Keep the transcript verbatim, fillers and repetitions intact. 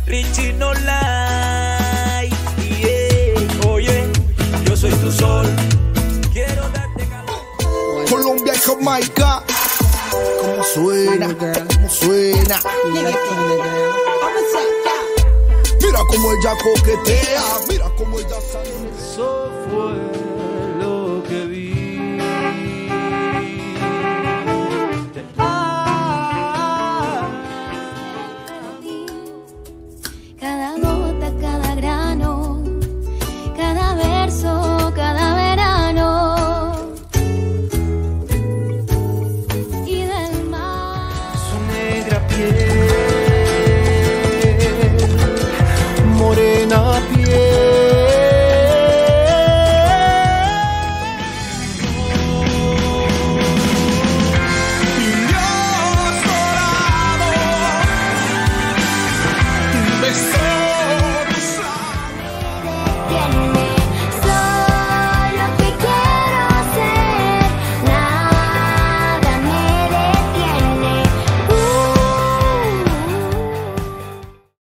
Richie no like, yeah. Oye, yo soy tu sol. Quiero darte calor. Colombia y Jamaica. ¿Cómo suena? ¿Cómo suena? Mira cómo ella coquetea. Mira cómo ella sale. Eso fue lo que vi. Cada gota, cada grano, cada verso, cada verano. Y del mar. Su negra piel, Morena piel. Dios dorado. Beso